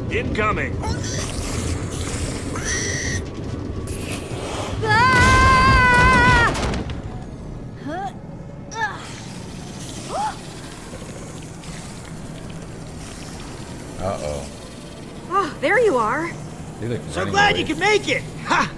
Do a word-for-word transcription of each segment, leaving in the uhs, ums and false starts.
Incoming! Ah! Huh? Uh-oh. Oh, there you are. Like so glad away. You could make it! Ha!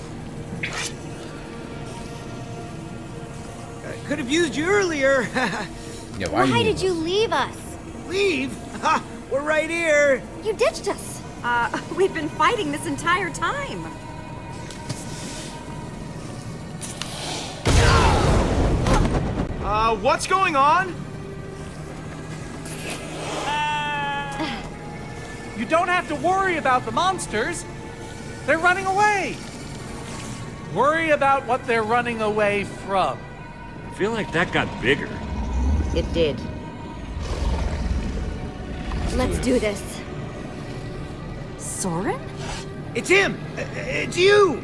I could have used you earlier. Yeah, why, why you did you leave us? Leave? Ha! We're right here. You ditched us. Uh, we've been fighting this entire time. Uh, what's going on? You don't have to worry about the monsters. They're running away. Worry about what they're running away from. I feel like that got bigger. It did. Let's do this. Soren? It's him! It's you!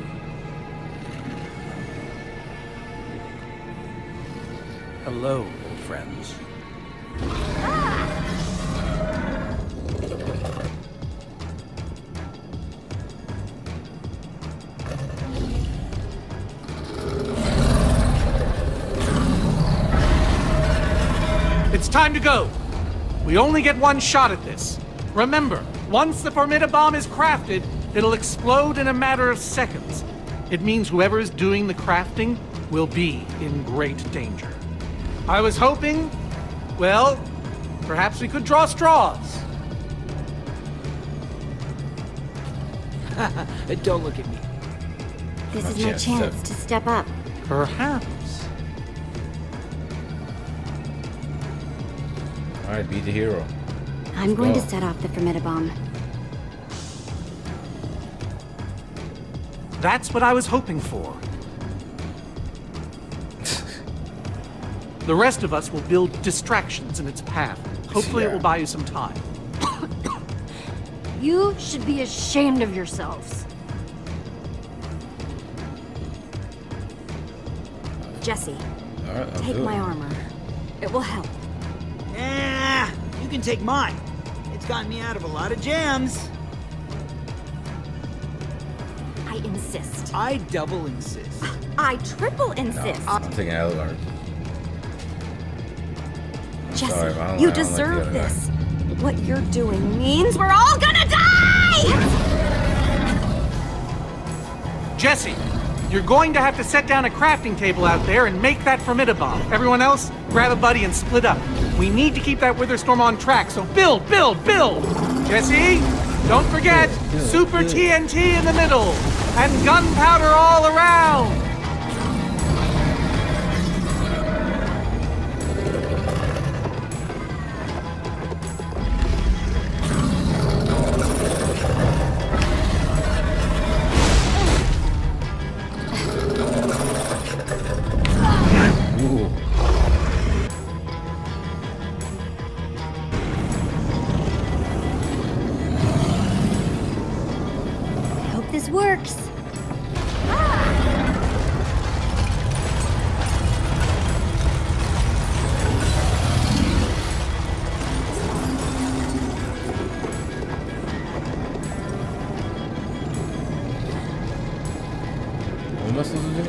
Hello, old friends. It's time to go. We only get one shot at this. Remember, once the Formidabomb is crafted, it'll explode in a matter of seconds. It means whoever is doing the crafting will be in great danger. I was hoping, well, perhaps we could draw straws. Don't look at me. This is my chance to step up. Perhaps. Alright, be the hero. I'm Let's going go. to set off the Formidabomb. That's what I was hoping for. The rest of us will build distractions in its path. Hopefully Yeah. it will buy you some time. You should be ashamed of yourselves. Jesse, All right, I'll take do my it. armor. It will help. Ah, you can take mine. It's gotten me out of a lot of jams. I insist. I double insist. I triple No, insist. I'm taking Eldar. Jesse, sorry, but I don't- you I don't like the deserve other guy. this. What you're doing means we're all gonna die! Jesse, you're going to have to set down a crafting table out there and make that Formidabomb. Everyone else, grab a buddy and split up. We need to keep that Witherstorm on track, so build, build, build! Jesse, don't forget, Build, Super build. T N T in the middle, and gunpowder all around! Ooh. I hope this works. What am I supposed to do?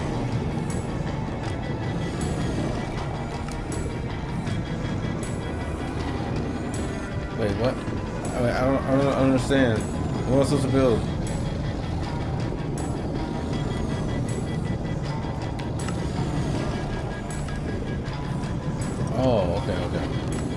Wait, what? I, mean, I, don't, I don't understand. What am I supposed to build? Oh, okay, okay.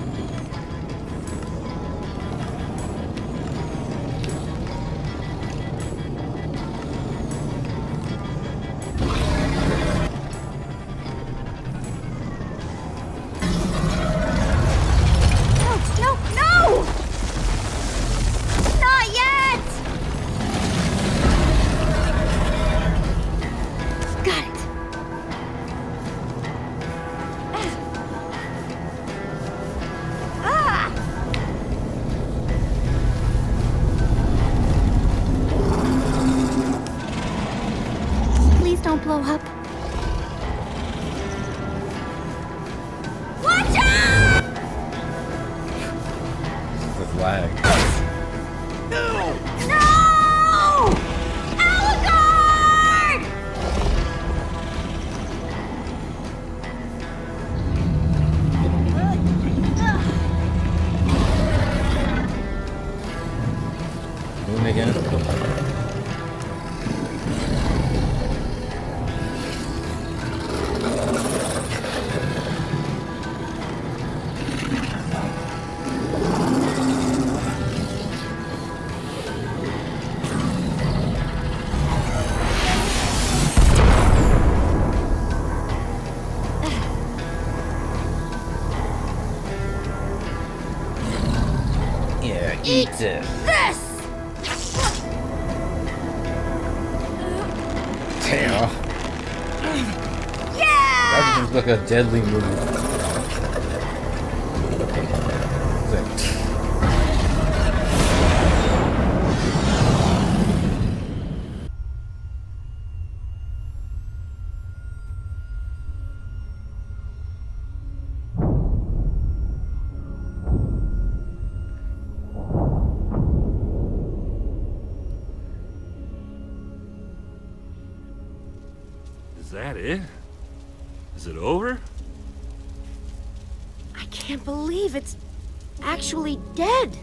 No, no, no! Not yet! Got it. Ah! Please don't blow up. Watch out! This lag. No! No! Alucard! Doing it again. Yeah, eat it. This! Damn. Yeah! That just looks like a deadly move. It's like- Is that it? Is it over? I can't believe it's actually dead.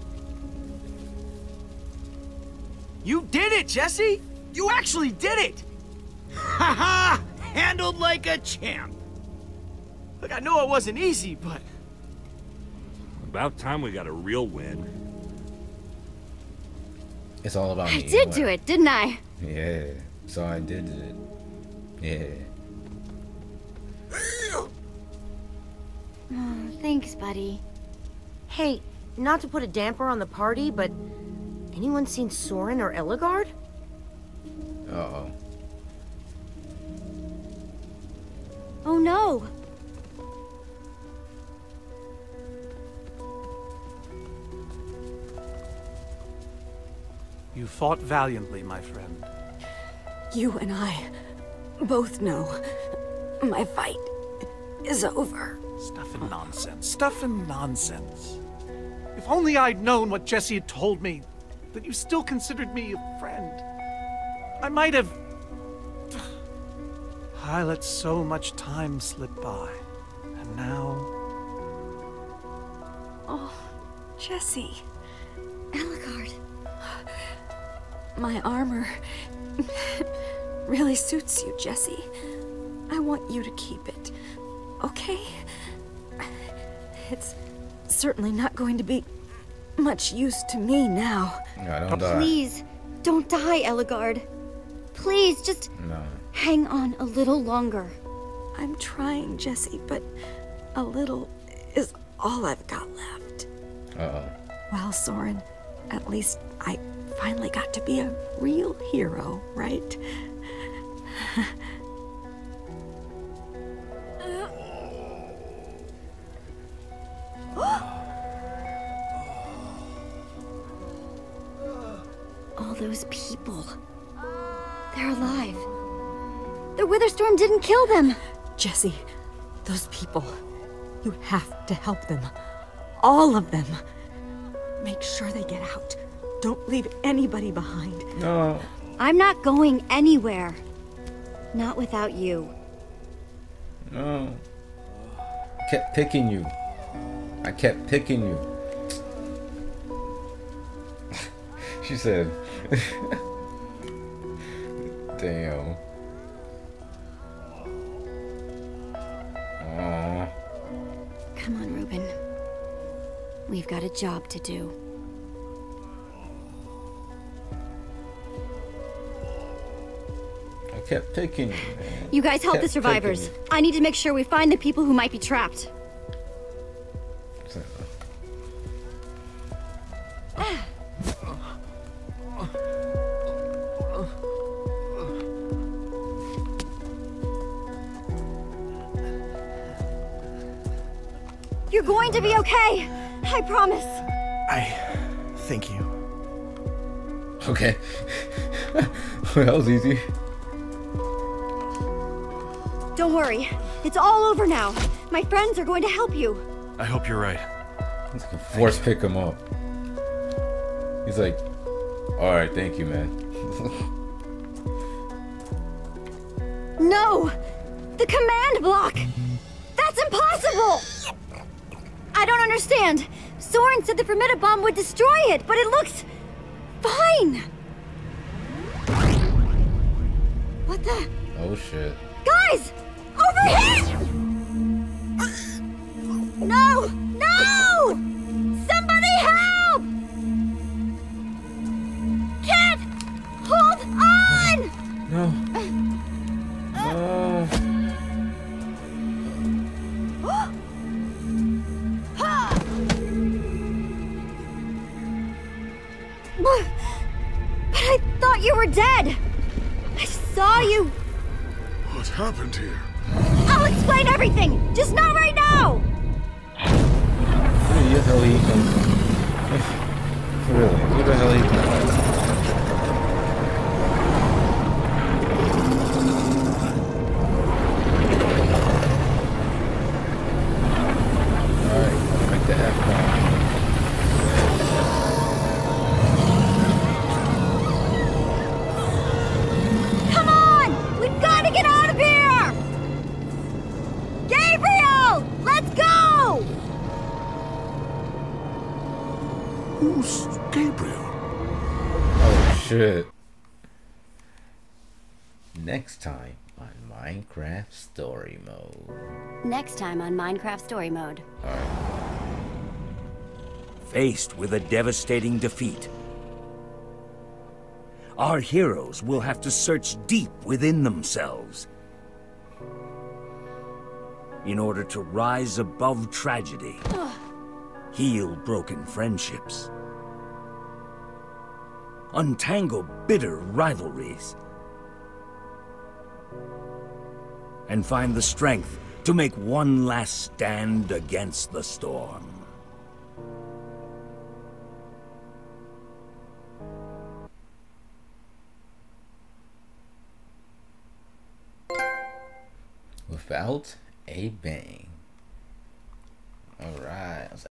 You did it, Jesse! You actually did it! Ha ha! Handled like a champ. Look, I know it wasn't easy, but... About time we got a real win. It's all about I me. did what? do it, didn't I? Yeah. So I did it. Yeah. Oh, thanks, buddy. Hey, not to put a damper on the party, but anyone seen Soren or Ellegaard? Uh-oh. Oh no. You fought valiantly, my friend. You and I both know my fight is over. Stuff and nonsense. Stuff and nonsense. If only I'd known what Jesse had told me, that you still considered me a friend. I might have... I let so much time slip by. And now... Oh, Jesse. Ellegaard. My armor really suits you, Jesse. I want you to keep it, okay? It's certainly not going to be much use to me now. No, don't die. Please, don't die, Ellegaard. Please, just No. hang on a little longer. I'm trying, Jesse, but a little is all I've got left. Uh-oh. Well, Soren, at least I finally got to be a real hero, right? All those people. They're alive. The Witherstorm didn't kill them. Jesse, those people, you have to help them. All of them. Make sure they get out. Don't leave anybody behind. No. I'm not going anywhere. Not without you. No. Kept picking you. I kept picking you. She said. Damn. Aww. Come on, Reuben. We've got a job to do. I kept picking you, man. You guys help Kept the survivors. picking I need to make sure we find the people who might be trapped. you. You're going to be okay. I promise. I thank you. Okay. Well, that was easy. Don't worry. It's all over now. My friends are going to help you. I hope you're right. Let's force pick him up. He's like, all right, thank you, man. No! The command block! That's impossible! I don't understand. Soren said the Formidabomb would destroy it, but it looks fine. What the? Oh shit. Guys! Over here! No! No! Somebody help! Kid! Hold on! No. But I thought you were dead. I saw you. What happened here? I'll explain everything. Just not right now. Where the hell he comes? Really? Where the hell he comes? Alright, make the F bomb. Come on! We've got to get out of here! Gabriel! Let's go! Who's Gabriel? Oh shit. Next time on Minecraft Story Mode. Next time on Minecraft Story Mode. Faced with a devastating defeat, our heroes will have to search deep within themselves in order to rise above tragedy, heal broken friendships, untangle bitter rivalries, and find the strength to make one last stand against the storm. Without a bang. Alright.